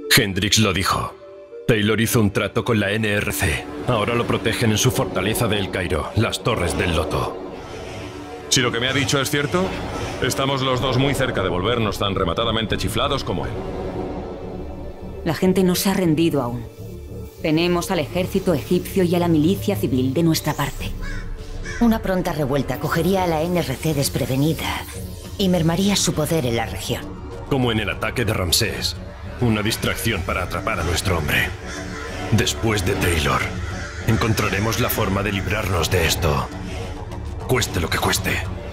Hendrix lo dijo. Taylor hizo un trato con la NRC. Ahora lo protegen en su fortaleza de El Cairo, las Torres del Loto. Si lo que me ha dicho es cierto, estamos los dos muy cerca de volvernos tan rematadamente chiflados como él. La gente no se ha rendido aún. Tenemos al ejército egipcio y a la milicia civil de nuestra parte. Una pronta revuelta cogería a la NRC desprevenida y mermaría su poder en la región. Como en el ataque de Ramsés. Una distracción para atrapar a nuestro hombre. Después de Taylor, encontraremos la forma de librarnos de esto. Cueste lo que cueste.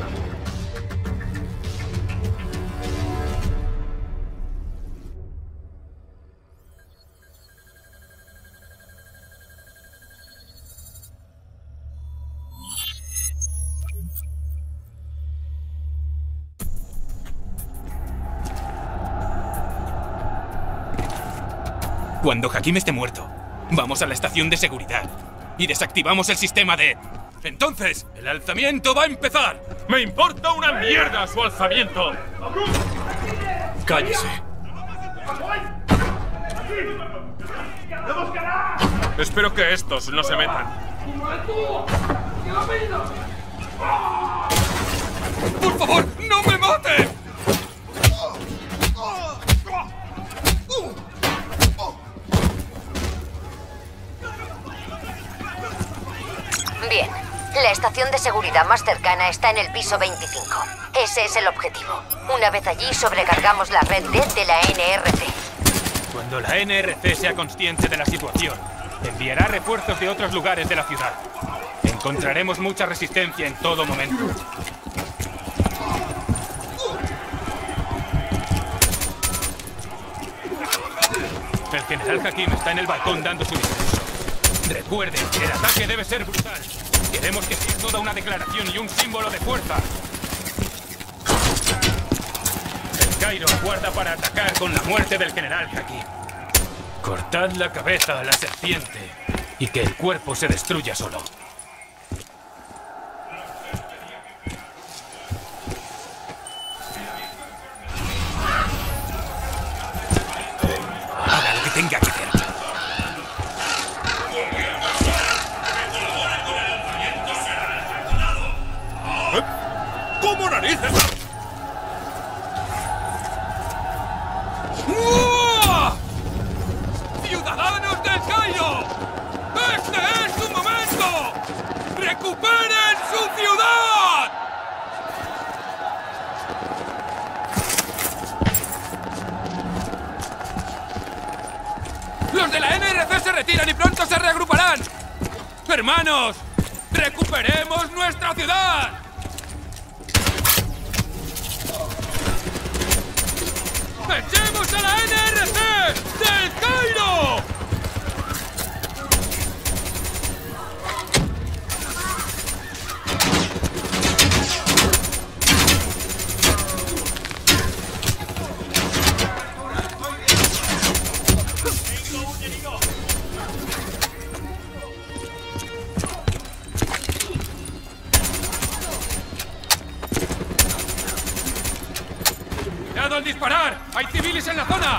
Cuando Hakim esté muerto, vamos a la estación de seguridad y desactivamos el sistema de... ¡Entonces, el alzamiento va a empezar! ¡Me importa una mierda su alzamiento! ¡Cállese! Espero que estos no se metan. ¡Por favor, no me maten! Bien, la estación de seguridad más cercana está en el piso 25. Ese es el objetivo. Una vez allí, sobrecargamos la red D de la NRC. Cuando la NRC sea consciente de la situación, enviará refuerzos de otros lugares de la ciudad. Encontraremos mucha resistencia en todo momento. El general Hakim está en el balcón dando su discurso. Recuerden que el ataque debe ser brutal. Queremos que sea toda una declaración y un símbolo de fuerza. El Cairo aguarda para atacar con la muerte del general Hakim. Cortad la cabeza a la serpiente y que el cuerpo se destruya solo. Haga lo que tenga que hacer. ¿Cómo narices? ¡Ciudadanos del Cairo! ¡Este es su momento! ¡Recuperen su ciudad! ¡Los de la NRC se retiran y pronto se reagruparán! ¡Hermanos! ¡Recuperemos nuestra ciudad! ¡Echemos a la NRC del Cairo! ¡Cuidado al disparar! ¡Hay civiles en la zona!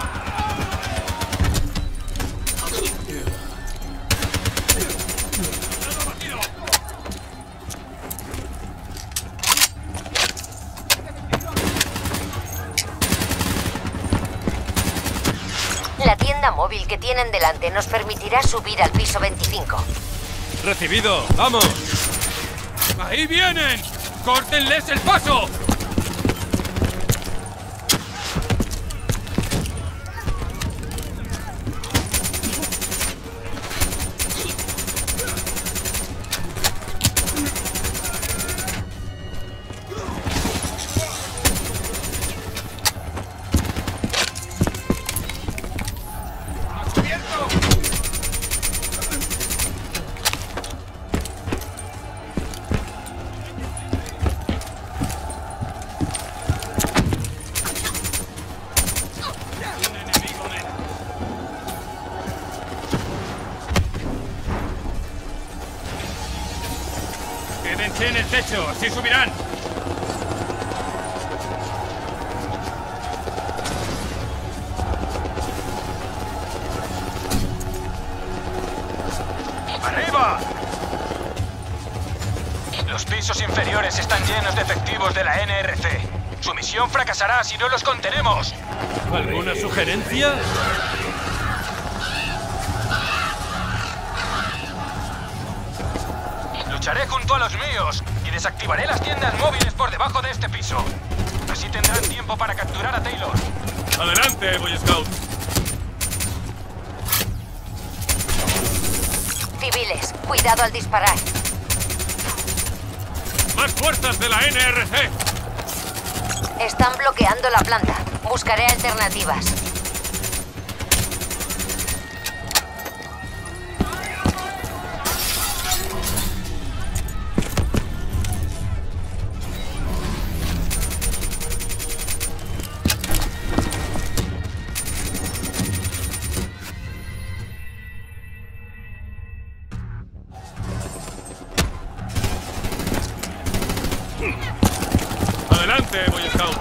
La tienda móvil que tienen delante nos permitirá subir al piso 25. ¡Recibido! ¡Vamos! ¡Ahí vienen! ¡Córtenles el paso! Quédense en el techo, así subirán. pisos inferiores están llenos de efectivos de la NRC. Su misión fracasará si no los contenemos. ¿Alguna sugerencia? Lucharé junto a los míos y desactivaré las tiendas móviles por debajo de este piso. Así tendrán tiempo para capturar a Taylor. Adelante, Boy Scout. Civiles, cuidado al disparar. ¡Más fuerzas de la NRC! Están bloqueando la planta. Buscaré alternativas. Adelante, Boy Scout.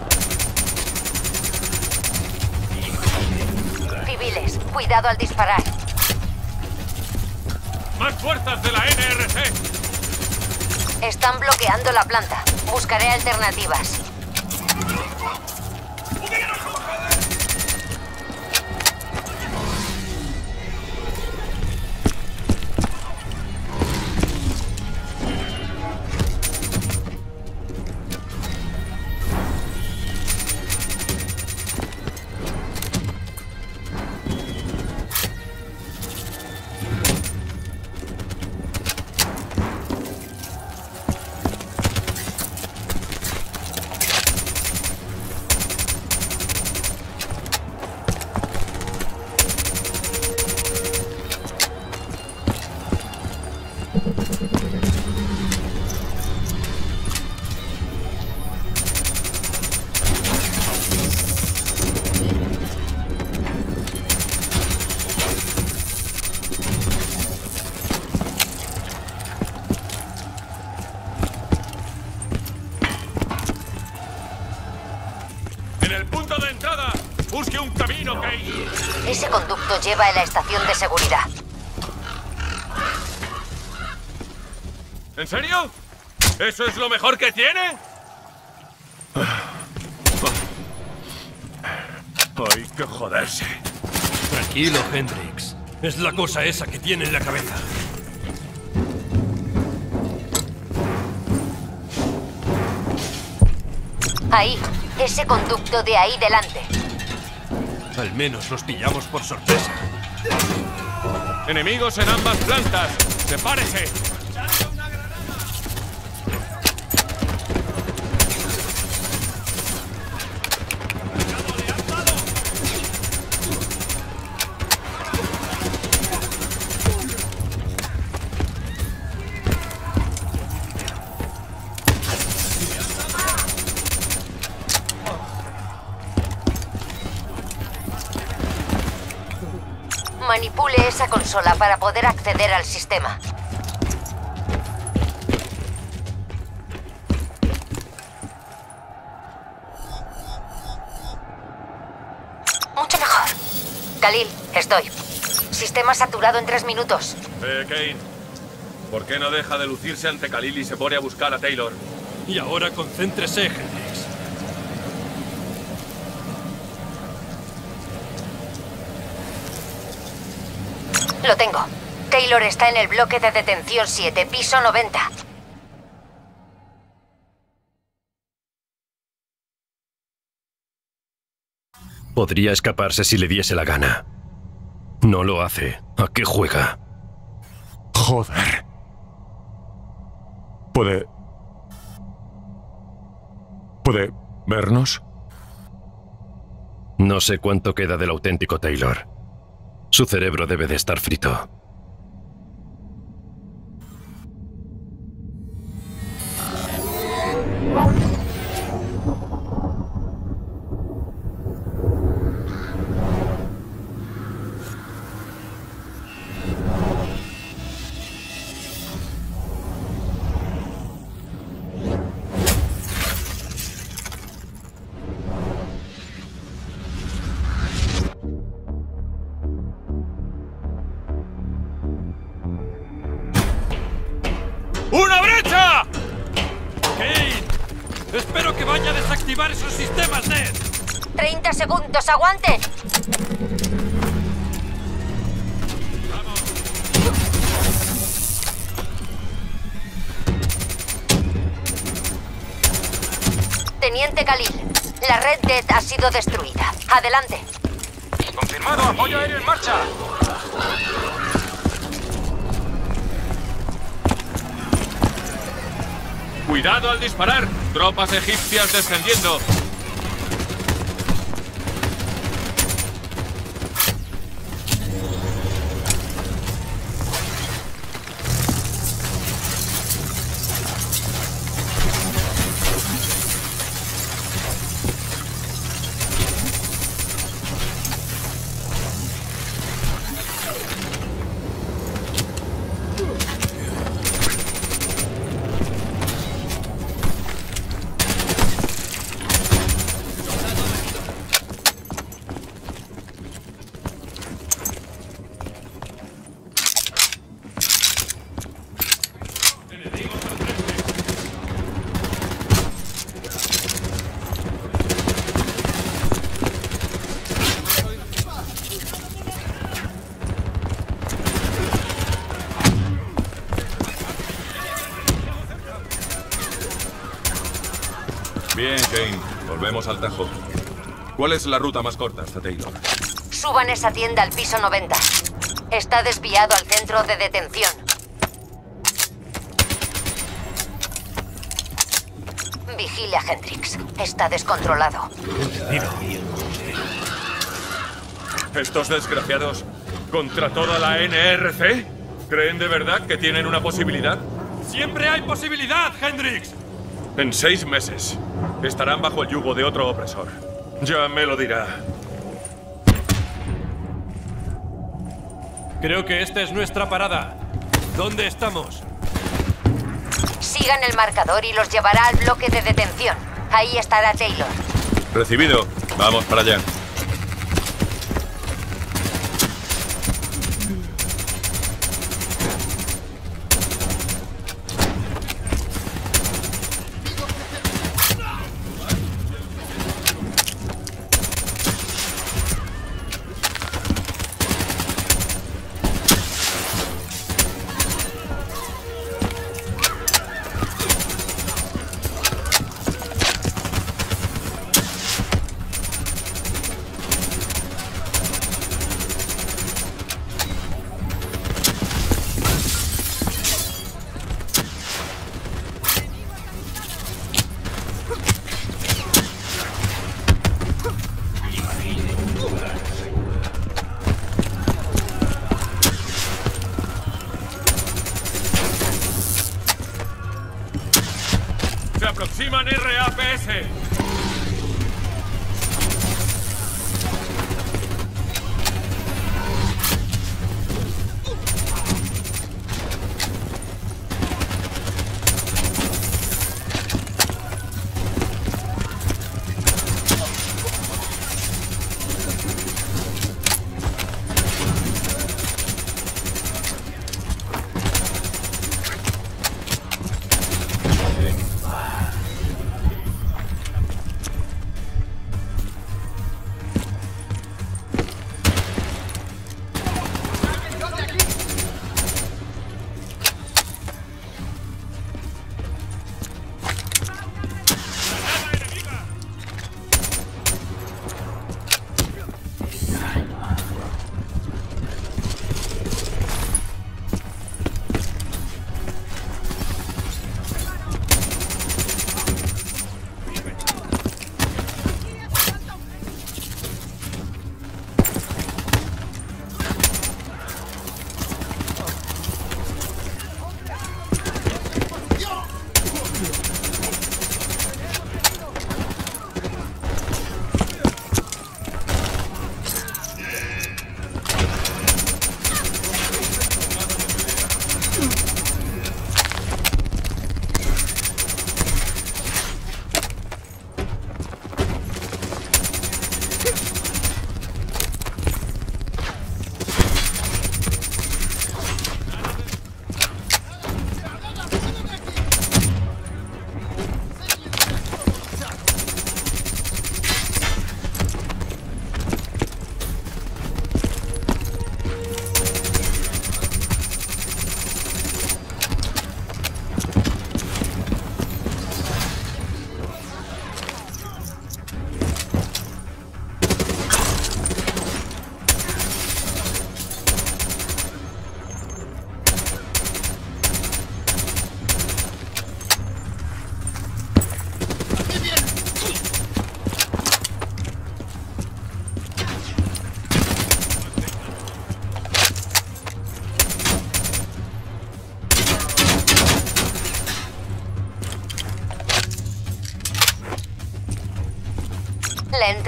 Civiles, cuidado al disparar. ¡Más fuerzas de la NRC! Están bloqueando la planta. Buscaré alternativas. ¡En el punto de entrada! ¡Busque un camino, Kate! Ese conducto lleva a la estación de seguridad. ¿En serio? ¿Eso es lo mejor que tiene? Hay que joderse. Tranquilo, Hendrix. Es la cosa esa que tiene en la cabeza. Ahí, ese conducto de ahí delante. Al menos los pillamos por sorpresa. Enemigos en ambas plantas. ¡Sepárese! Manipule esa consola para poder acceder al sistema. Mucho mejor. Khalil, estoy. Sistema saturado en 3 minutos. Kane. ¿Por qué no deja de lucirse ante Khalil y se pone a buscar a Taylor? Y ahora concéntrese, Hendrix. Lo tengo. Taylor está en el bloque de detención 7, piso 90. Podría escaparse si le diese la gana. No lo hace. ¿A qué juega? Joder. ¿Puede vernos? No sé cuánto queda del auténtico Taylor. Su cerebro debe de estar frito. Espero que vaya a desactivar esos sistemas, Ned. 30 segundos, aguante. Teniente Khalil, la red DED ha sido destruida. Adelante. Confirmado, apoyo aéreo en marcha. ¡Cuidado al disparar! ¡Tropas egipcias descendiendo! Bien, Kane. Volvemos al Tajo. ¿Cuál es la ruta más corta hasta Taylor? Suban esa tienda al piso 90. Está desviado al centro de detención. Vigile a Hendrix. Está descontrolado. ¿Estos desgraciados contra toda la NRC? ¿Creen de verdad que tienen una posibilidad? ¡Siempre hay posibilidad, Hendrix! En 6 meses estarán bajo el yugo de otro opresor. Ya me lo dirá. Creo que esta es nuestra parada. ¿Dónde estamos? Sigan el marcador y los llevará al bloque de detención. Ahí estará Taylor. Recibido. Vamos para allá. ¡Se aproximan RAPS!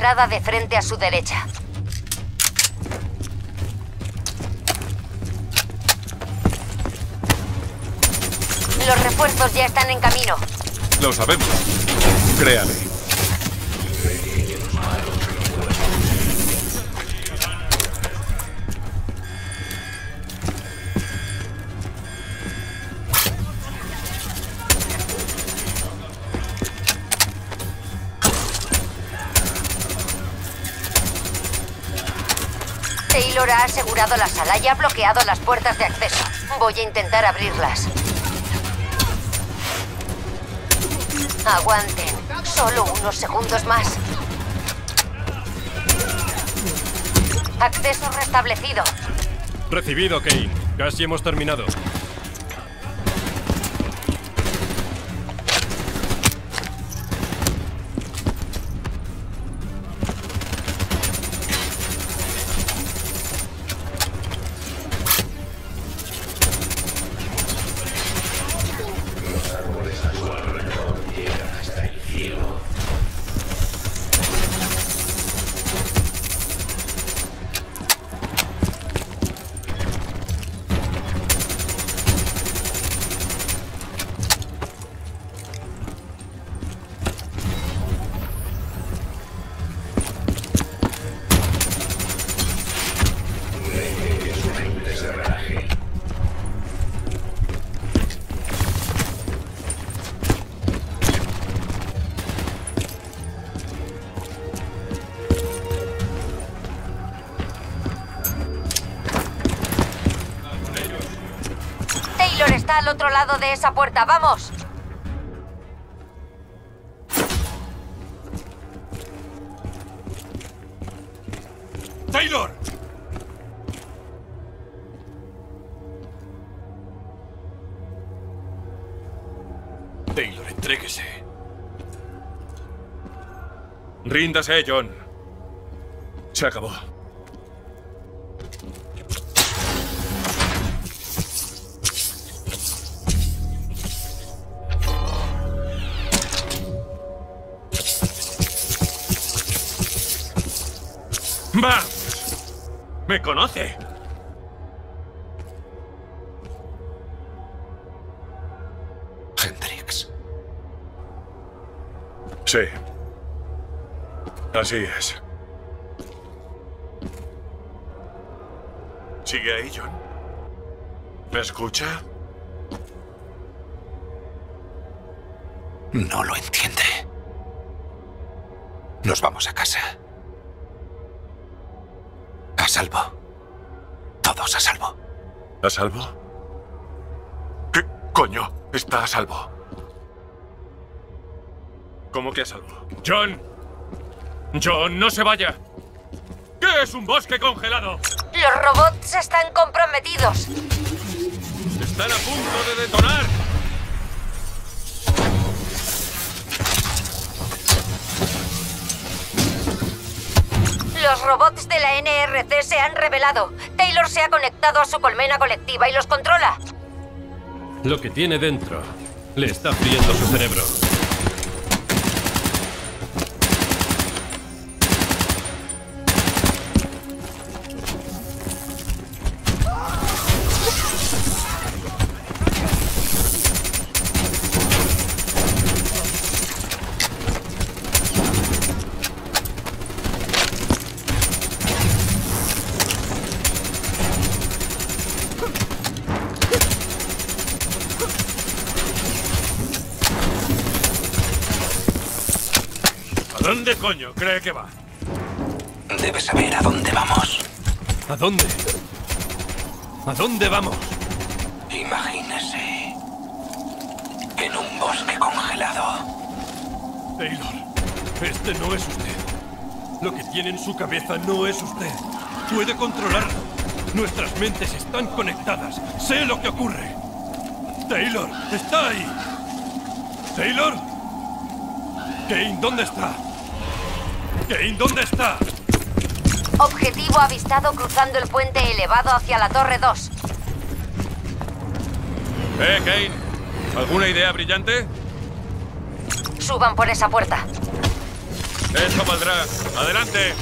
entrada de frente a su derecha. Los refuerzos ya están en camino. Lo sabemos. Créame. Taylor ha asegurado la sala y ha bloqueado las puertas de acceso. Voy a intentar abrirlas. Aguanten. Solo unos segundos más. Acceso restablecido. Recibido, Kane. Casi hemos terminado. Está al otro lado de esa puerta. ¡Vamos! ¡Taylor! Taylor, entréguese. Ríndase, John. Se acabó. ¡Vamos! ¡Me conoce! Hendrix. Sí. Así es. ¿Sigue ahí, John? ¿Me escucha? No lo entiende. Nos vamos a casa. A salvo. Todos a salvo. ¿A salvo? ¿Qué coño? Está a salvo. ¿Cómo que a salvo? ¡John! ¡John, no se vaya! ¿Qué es un bosque congelado? Los robots están comprometidos. ¡Están a punto de detonar! Los robots de la NRC se han rebelado. Taylor se ha conectado a su colmena colectiva y los controla. Lo que tiene dentro le está friendo su cerebro. ¿A dónde coño cree que va? Debe saber a dónde vamos. ¿A dónde? ¿A dónde vamos? Imagínese. En un bosque congelado. Taylor, este no es usted. Lo que tiene en su cabeza no es usted. Puede controlarlo. Nuestras mentes están conectadas. Sé lo que ocurre. Taylor, está ahí. Taylor. Kane, ¿dónde está? Kane, ¿dónde está? Objetivo avistado cruzando el puente elevado hacia la Torre 2. Kane. ¿Alguna idea brillante? Suban por esa puerta. Eso valdrá. ¡Adelante!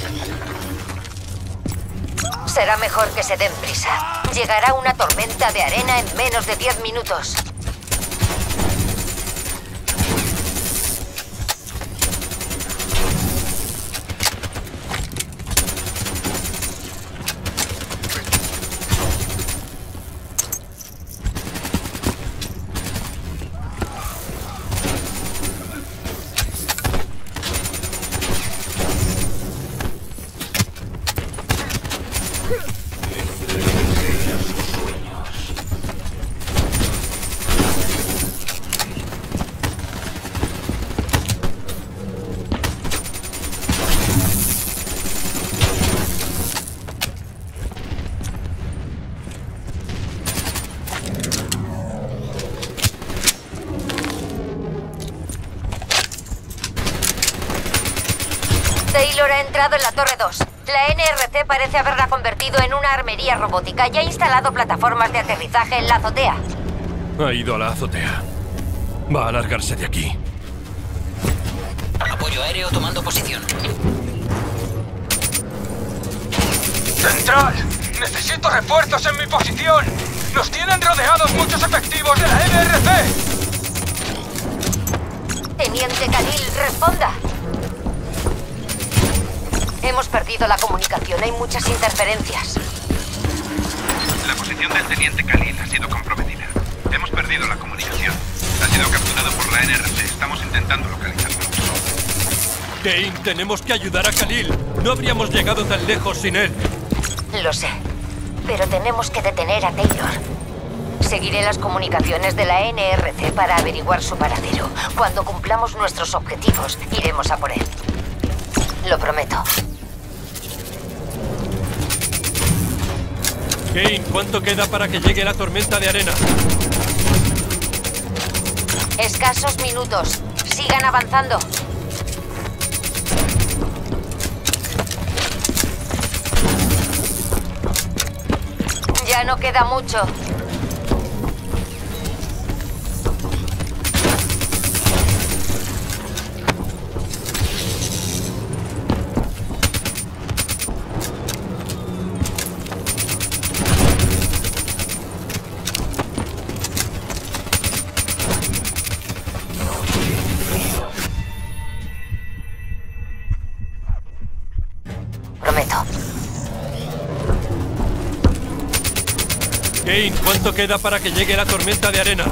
Será mejor que se den prisa. Llegará una tormenta de arena en menos de 10 minutos. Taylor ha entrado en la Torre 2. La NRC parece haberla convertido en una armería robótica y ha instalado plataformas de aterrizaje en la azotea. Ha ido a la azotea. Va a largarse de aquí. Apoyo aéreo tomando posición. ¡Central! ¡Necesito refuerzos en mi posición! ¡Nos tienen rodeados muchos efectivos de la NRC! Teniente Khalil, responda. Hemos perdido la comunicación, hay muchas interferencias. La posición del teniente Khalil ha sido comprometida. Hemos perdido la comunicación. Ha sido capturado por la NRC. Estamos intentando localizarlo. Kane, tenemos que ayudar a Khalil. No habríamos llegado tan lejos sin él. Lo sé, pero tenemos que detener a Taylor. Seguiré las comunicaciones de la NRC para averiguar su paradero. Cuando cumplamos nuestros objetivos, iremos a por él. Lo prometo. Kane, ¿cuánto queda para que llegue la tormenta de arena? Escasos minutos. Sigan avanzando. Ya no queda mucho. Prometo. Kane, ¿cuánto queda para que llegue la tormenta de arena?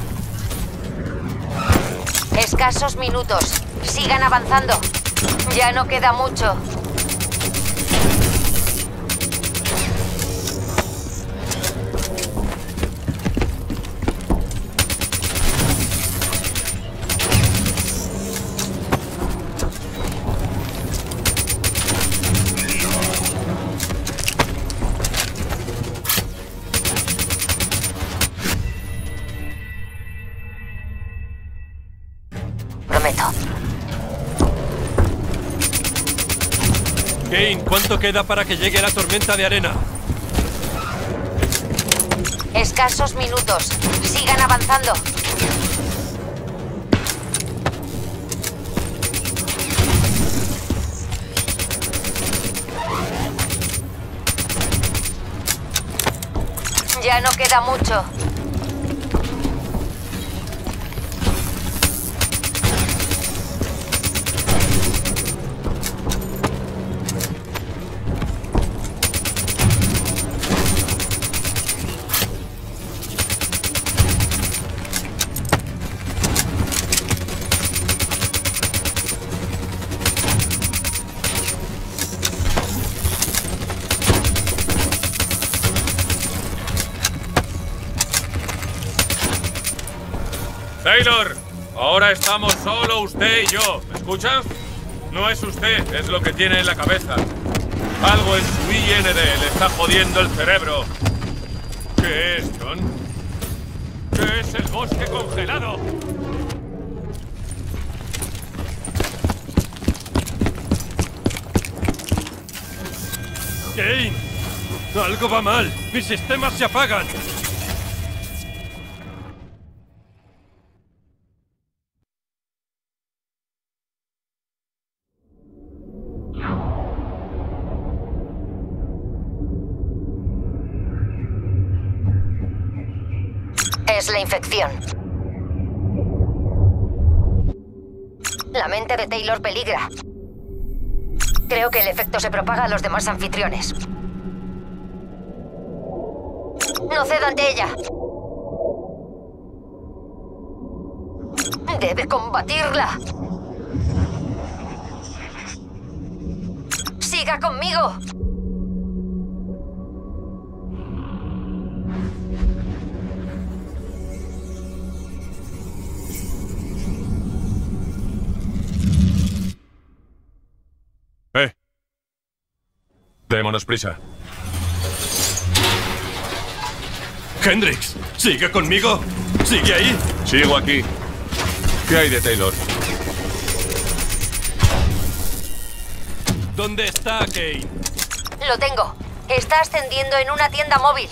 Escasos minutos. Sigan avanzando. Ya no queda mucho. Prometo. Kane, ¿cuánto queda para que llegue la tormenta de arena? Escasos minutos. Sigan avanzando. Ya no queda mucho. Taylor, ahora estamos solo usted y yo. ¿Me escuchas? No es usted, es lo que tiene en la cabeza. Algo en su IND le está jodiendo el cerebro. ¿Qué es, John? ¿Qué es el bosque congelado? Kane, algo va mal. Mis sistemas se apagan. Es la infección. La mente de Taylor peligra. Creo que el efecto se propaga a los demás anfitriones. No ceda ante ella. Debe combatirla. Siga conmigo. Démonos prisa. Hendrix, ¿sigue conmigo? ¿Sigue ahí? Sigo aquí. ¿Qué hay de Taylor? ¿Dónde está Kane? Lo tengo. Está ascendiendo en una tienda móvil.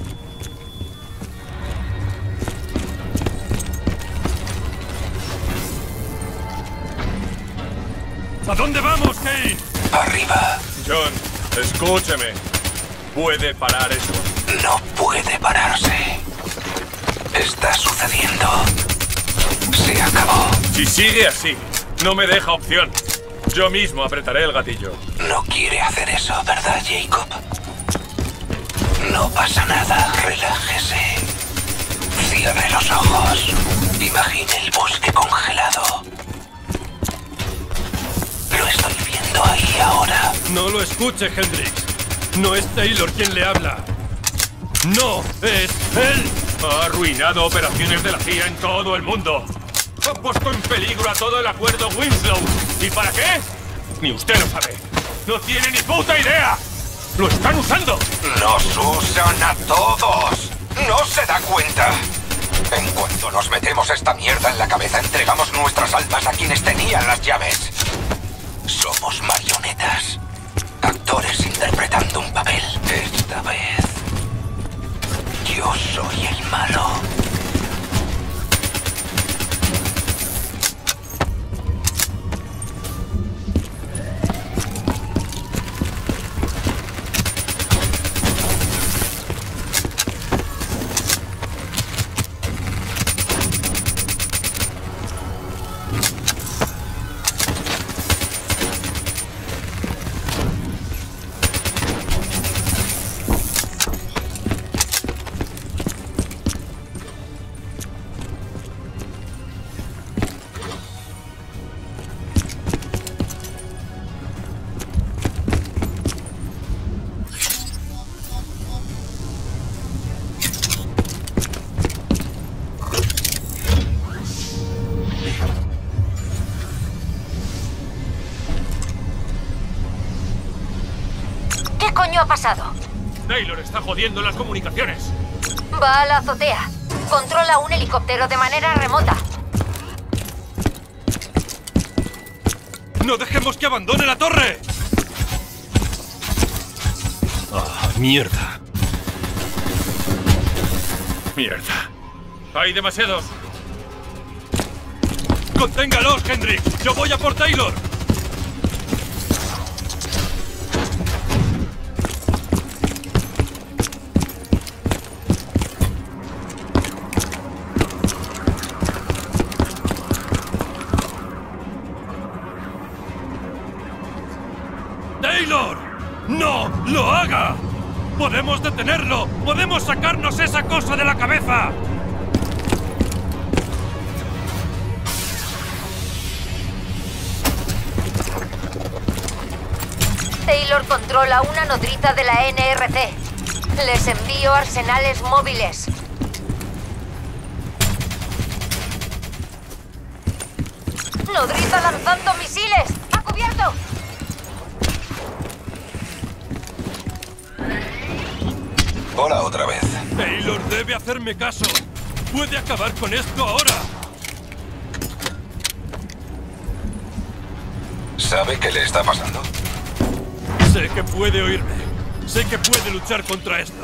¿A dónde vamos, Kane? Arriba. John, escúcheme. ¿Puede parar eso? No puede pararse. Está sucediendo. Se acabó. Si sigue así, no me deja opción. Yo mismo apretaré el gatillo. No quiere hacer eso, ¿verdad, Jacob? No pasa nada. Relájese. Cierre los ojos. Imagine el bosque congelado. Lo estoy viendo ahí ahora. No lo escuche, Hendrix. No es Taylor quien le habla. ¡No es él! Ha arruinado operaciones de la CIA en todo el mundo. Ha puesto en peligro a todo el acuerdo Winslow. ¿Y para qué? Ni usted lo sabe. No tiene ni puta idea. ¡Lo están usando! ¡Nos usan a todos! ¡No se da cuenta! En cuanto nos metemos esta mierda en la cabeza, entregamos nuestras almas a quienes tenían las llaves. Somos marionetas. Actores interpretando un papel. Esta vez, yo soy el malo. ¿Qué coño ha pasado? Taylor está jodiendo las comunicaciones. Va a la azotea. Controla un helicóptero de manera remota. ¡No dejemos que abandone la torre! ¡Ah, mierda! Mierda. Hay demasiados. ¡Conténgalos, Hendrix! ¡Yo voy a por Taylor! ¡Taylor! ¡No lo haga! ¡Podemos detenerlo! ¡Podemos sacarnos esa cosa de la cabeza! Taylor controla una nodriza de la NRC. Les envío arsenales móviles. ¡Nodriza lanzando misiles! ¡Ha cubierto! Hola otra vez. Taylor debe hacerme caso. Puede acabar con esto ahora. ¿Sabe qué le está pasando? Sé que puede oírme. Sé que puede luchar contra esto.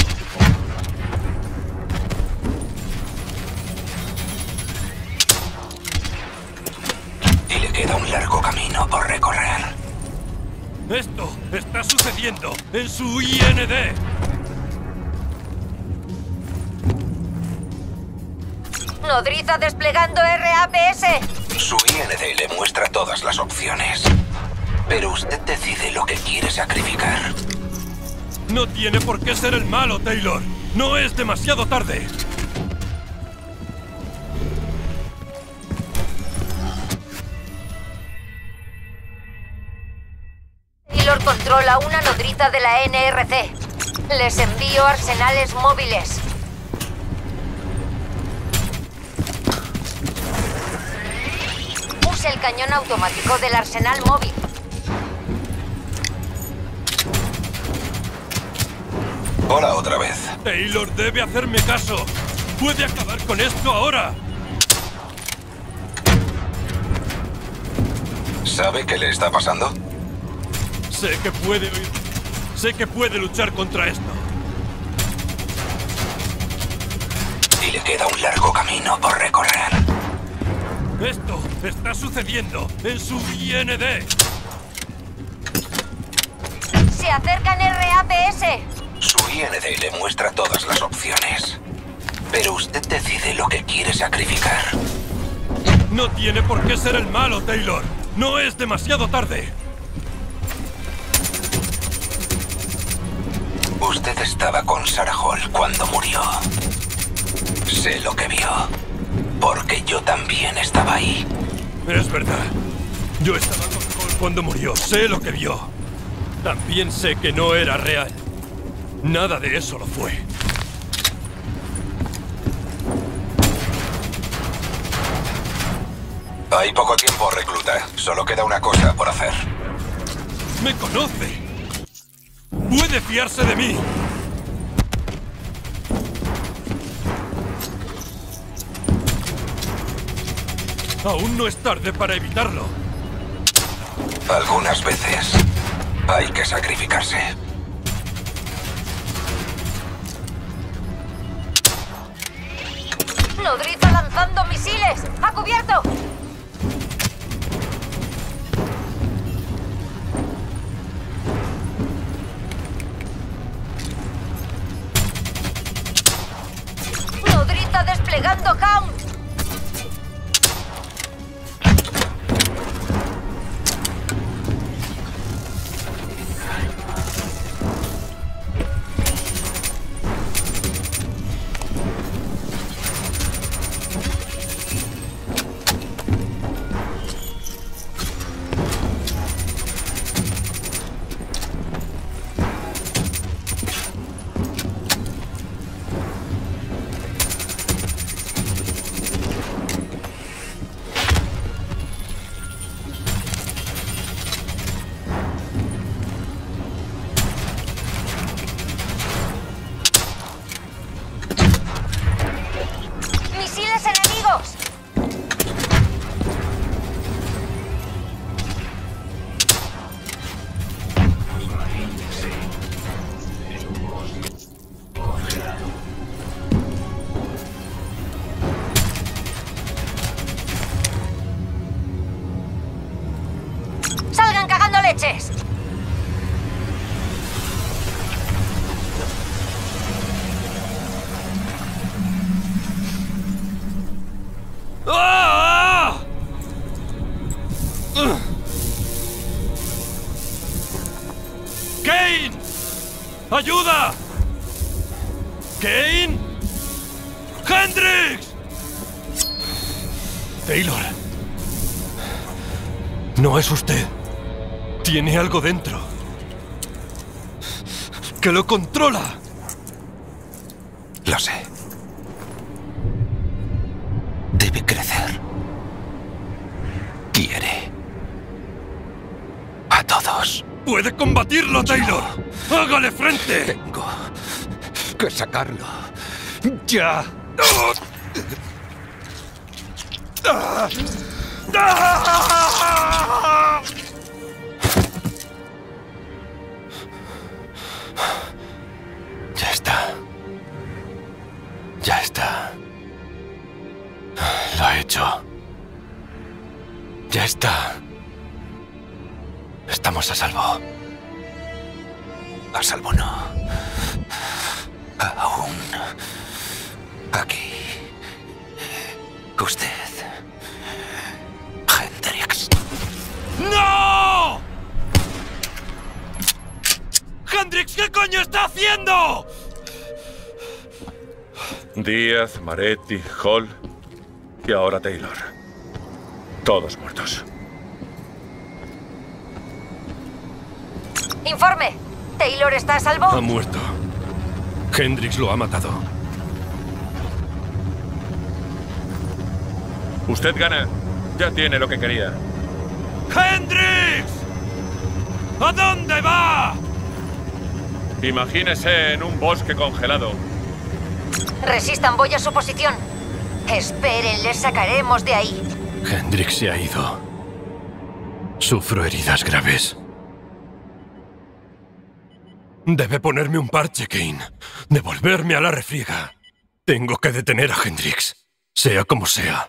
Y le queda un largo camino por recorrer. Esto está sucediendo en su IND. Nodriza desplegando RAPS. Su IND le muestra todas las opciones. Pero usted decide lo que quiere sacrificar. No tiene por qué ser el malo, Taylor. No es demasiado tarde. Taylor controla una nodriza de la NRC. Les envío arsenales móviles. Use el cañón automático del arsenal móvil. Hola otra vez. Taylor debe hacerme caso. Puede acabar con esto ahora. ¿Sabe qué le está pasando? Sé que puede oír. Sé que puede luchar contra esto. Y le queda un largo camino por recorrer. Esto está sucediendo en su IND. Se acercan RAPS. Su IND le muestra todas las opciones. Pero usted decide lo que quiere sacrificar. No tiene por qué ser el malo, Taylor. No es demasiado tarde. Usted estaba con Sarah Hall cuando murió. Sé lo que vio. Porque yo también estaba ahí. Es verdad. Yo estaba con Hall cuando murió. Sé lo que vio. También sé que no era real. Nada de eso lo fue. Hay poco tiempo, recluta. Solo queda una cosa por hacer. ¡Me conoce! ¡Puede fiarse de mí! Aún no es tarde para evitarlo. Algunas veces hay que sacrificarse. Nodriza lanzando misiles. ¡A cubierto! Nodriza desplegando Hound. ¡Misiles enemigos! ¡Salgan cagando leches! ¡Ah! ¡Kane! ¡Ayuda! ¡Kane! ¡Hendrix! Taylor. No es usted. Tiene algo dentro. ¡Que lo controla! Lo sé. Debe crecer. Quiere a todos. ¡Puede combatirlo, Taylor! ¡Hágale frente! Tengo que sacarlo. ¡Ya! Ya está. Ya está. Lo ha hecho. Ya está. Estamos a salvo. A salvo no. Aún. Aquí. ¡Hendrix, qué coño está haciendo! Díaz, Maretti, Hall y ahora Taylor. Todos muertos. Informe. ¿Taylor está a salvo? Ha muerto. Hendrix lo ha matado. Usted gana. Ya tiene lo que quería. ¡Hendrix! ¿A dónde va? Imagínese en un bosque congelado. Resistan, voy a su posición. Esperen, les sacaremos de ahí. Hendrix se ha ido. Sufro heridas graves. Debe ponerme un parche, Kane. Devolverme a la refriega. Tengo que detener a Hendrix, sea como sea.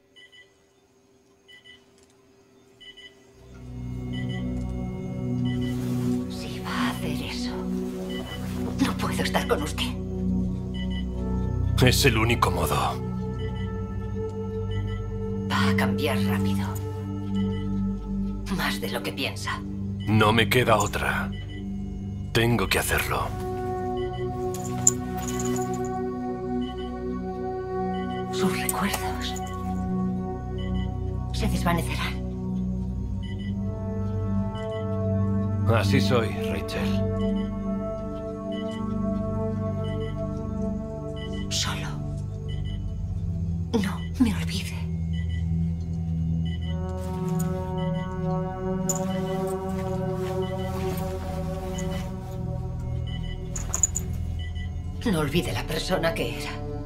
Si va a hacer eso, no puedo estar con usted. Es el único modo. Va a cambiar rápido. Más de lo que piensa. No me queda otra. Tengo que hacerlo. Sus recuerdos se desvanecerán. Así soy, Rachel. Solo. No me olvide. No olvide la persona que era.